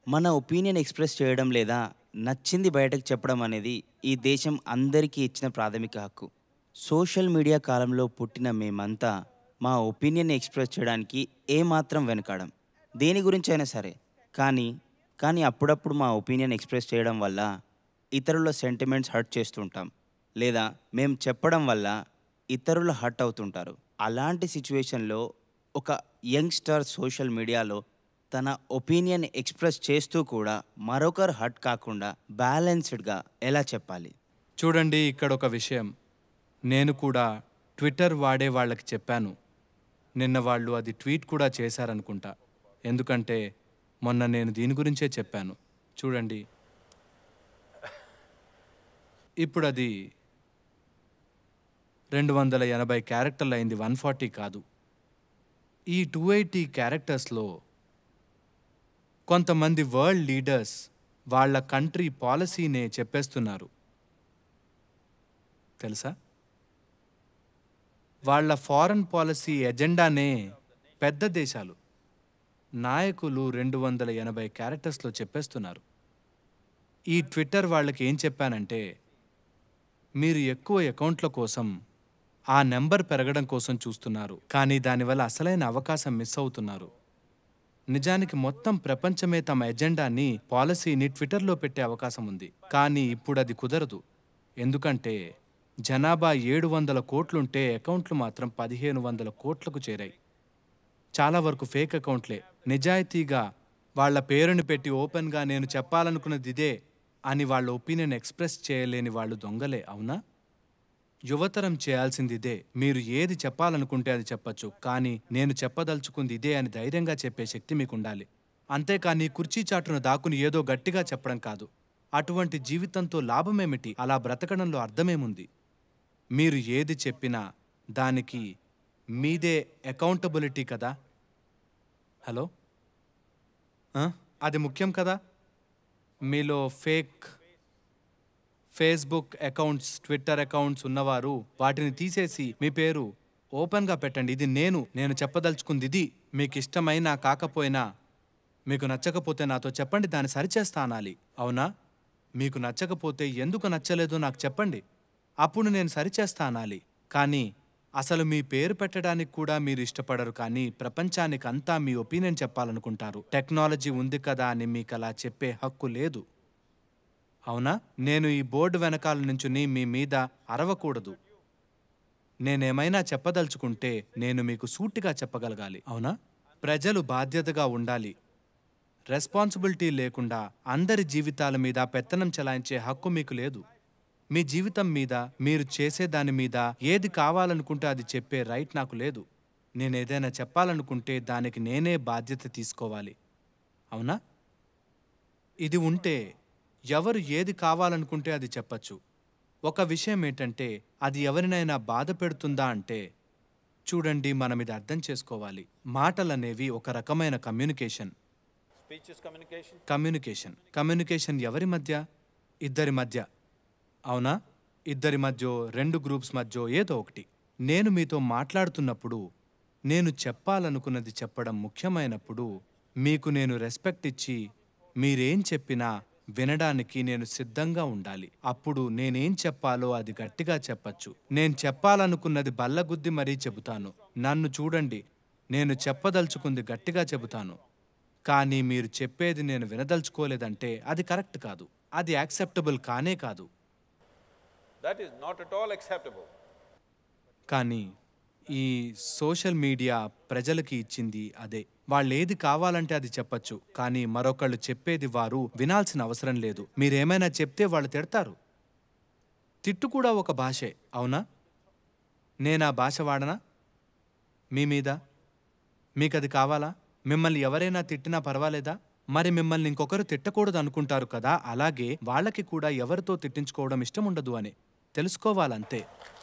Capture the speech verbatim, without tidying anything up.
మన opinion express చేయడం లేదా నచ్చింది బయటకు చెప్పడం అనేది ఈ దేశం అందరికీ ఇచ్చిన ప్రాథమిక హక్కు. సోషల్ మీడియా కాలంలో పుట్టిన మేమంతా మా ఒపీనియన్ ఎక్స్‌ప్రెస్ చేయడానికి ఏమాత్రం వెనకాడం. దేని గురించైనా సరే. కానీ, కానీ అప్పుడప్పుడు మా ఒపీనియన్ ఎక్స్‌ప్రెస్ చేయడం వల్ల ఇతరుల సెంటిమెంట్స్ హర్ట్ చేస్తుంటాం. లేదా మేము చెప్పడం వల్ల ఇతరులు హర్ట్ అవుతుంటారు. అలాంటి సిట్యుయేషన్‌లో ఒక యంగ్‌స్టర్ సోషల్ మీడియాలో తన ఒపీనియన్ ఎక్స్‌ప్రెస్ చేస్తూ కూడా మరొకరు హర్ట్ కాకుండా బ్యాలెన్స్‌డ్‌గా ఎలా చెప్పాలి? చూడండి, ఇక్కడొక విషయం. నేను కూడా ట్విట్టర్ వాడే వాళ్ళకి చెప్పాను. నిన్న వాళ్ళు అది ట్వీట్ కూడా చేశారనుకుంటా. ఎందుకంటే మొన్న నేను దీని గురించే చెప్పాను. చూడండి, ఇప్పుడది రెండు వందల ఎనభై క్యారెక్టర్లు అయింది, వన్ ఫార్టీ కాదు. ఈ టూ ఎయిటీ క్యారెక్టర్స్లో కొంతమంది వరల్డ్ లీడర్స్ వాళ్ళ కంట్రీ పాలసీనే చెప్పేస్తున్నారు. తెలుసా? వాళ్ళ ఫారెన్ పాలసీ ఎజెండానే పెద్ద దేశాలు నాయకులు రెండు వందల ఎనభై క్యారెక్టర్స్లో చెప్పేస్తున్నారు. ఈ ట్విట్టర్ వాళ్ళకి ఏం చెప్పానంటే, మీరు ఎక్కువ అకౌంట్ల కోసం ఆ నెంబర్ పెరగడం కోసం చూస్తున్నారు, కానీ దానివల్ల అసలైన అవకాశం మిస్ అవుతున్నారు. నిజానికి మొత్తం ప్రపంచమే తమ ఎజెండాని, పాలసీని ట్విట్టర్లో పెట్టే అవకాశం ఉంది. కానీ ఇప్పుడు అది కుదరదు. ఎందుకంటే జనాభా ఏడు వందల కోట్లుంటే అకౌంట్లు మాత్రం పదిహేను వందల కోట్లకు చేరాయి. చాలా వరకు ఫేక్ అకౌంట్లే. నిజాయితీగా వాళ్ళ పేరుని పెట్టి ఓపెన్గా నేను చెప్పాలనుకున్నది ఇదే అని వాళ్ళ ఒపీనియన్ ఎక్స్ప్రెస్ చేయలేని వాళ్ళు దొంగలే, అవునా? యువతరం చేయాల్సింది ఇదే. మీరు ఏది చెప్పాలనుకుంటే అది చెప్పచ్చు, కానీ నేను చెప్పదలుచుకుంది ఇదే అని ధైర్యంగా చెప్పే శక్తి మీకుండాలి. అంతేకాని కుర్చీ చాటున దాక్కుని ఏదో గట్టిగా చెప్పడం కాదు. అటువంటి జీవితంతో లాభమేమిటి? అలా బ్రతకడంలో అర్థమేముంది? మీరు ఏది చెప్పినా దానికి మీదే అకౌంటబిలిటీ కదా. హలో, ఆ? అది ముఖ్యం కదా. మీలో fake Facebook accounts, Twitter accounts ఉన్నవారు వాటిని తీసేసి మీ పేరు ఓపెన్గా పెట్టండి. ఇది నేను నేను చెప్పదలుచుకుంది ఇది. మీకు ఇష్టమైనా కాకపోయినా, మీకు నచ్చకపోతే నాతో చెప్పండి, దాన్ని సరిచేస్తా అనాలి, అవునా? మీకు నచ్చకపోతే ఎందుకు నచ్చలేదో నాకు చెప్పండి, అప్పుడు నేను సరిచేస్తా అనాలి. కానీ అసలు మీ పేరు పెట్టడానికి కూడా మీరు ఇష్టపడరు, కానీ ప్రపంచానికి అంతా మీ ఒపీనియన్ చెప్పాలనుకుంటారు. టెక్నాలజీ ఉంది కదా అని మీకు అలా చెప్పే హక్కు లేదు, అవునా? నేను ఈ బోర్డు వెనకాల నుంచుని మీ మీద అరవకూడదు. నేనేమైనా చెప్పదలుచుకుంటే నేను మీకు సూటిగా చెప్పగలగాలి, అవునా? ప్రజలు బాధ్యతగా ఉండాలి. రెస్పాన్సిబిలిటీ లేకుండా అందరి జీవితాల మీద పెత్తనం చెలాయించే హక్కు మీకు లేదు. మీ జీవితం మీద, మీరు చేసేదాని మీద ఏది కావాలనుకుంటే అది చెప్పే రైట్ నాకు లేదు. నేనేదైనా చెప్పాలనుకుంటే దానికి నేనే బాధ్యత తీసుకోవాలి, అవునా? ఇది ఉంటే ఎవరు ఏది కావాలనుకుంటే అది చెప్పచ్చు. ఒక విషయం ఏంటంటే, అది ఎవరినైనా బాధ పెడుతుందా అంటే, చూడండి, మనం ఇది అర్థం చేసుకోవాలి. మాటలనేవి ఒక రకమైన కమ్యూనికేషన్. కమ్యూనికేషన్ కమ్యూనికేషన్ ఎవరి మధ్య? ఇద్దరి మధ్య, అవునా? ఇద్దరి మధ్య, రెండు గ్రూప్స్ మధ్య, ఏదో ఒకటి. నేను మీతో మాట్లాడుతున్నప్పుడు నేను చెప్పాలనుకున్నది చెప్పడం ముఖ్యమైనప్పుడు మీకు నేను రెస్పెక్ట్ ఇచ్చి మీరేం చెప్పినా వినడానికి నేను సిద్ధంగా ఉండాలి. అప్పుడు నేనేం చెప్పాలో అది గట్టిగా చెప్పచ్చు. నేను చెప్పాలనుకున్నది బల్లగుద్ది మరీ చెబుతాను. నన్ను చూడండి, నేను చెప్పదలుచుకుంది గట్టిగా చెబుతాను. కానీ మీరు చెప్పేది నేను వినదలుచుకోలేదంటే అది కరెక్ట్ కాదు. అది యాక్సెప్టబుల్ కానే కాదు. కానీ ఈ సోషల్ మీడియా ప్రజలకి ఇచ్చింది అదే. వాళ్ళేది కావాలంటే అది చెప్పచ్చు, కానీ మరొకళ్ళు చెప్పేది వారు వినాల్సిన అవసరం లేదు. మీరేమైనా చెప్తే వాళ్ళు తిడతారు. తిట్టు కూడా ఒక భాషే, అవునా? నేనా భాష వాడనా మీ మీద? మీకది కావాలా? మిమ్మల్ని ఎవరైనా తిట్టినా పర్వాలేదా? మరి మిమ్మల్ని ఇంకొకరు తిట్టకూడదు అనుకుంటారు కదా. అలాగే వాళ్ళకి కూడా ఎవరితో తిట్టించుకోవడం ఇష్టం ఉండదు అని తెలుసుకోవాలంతే.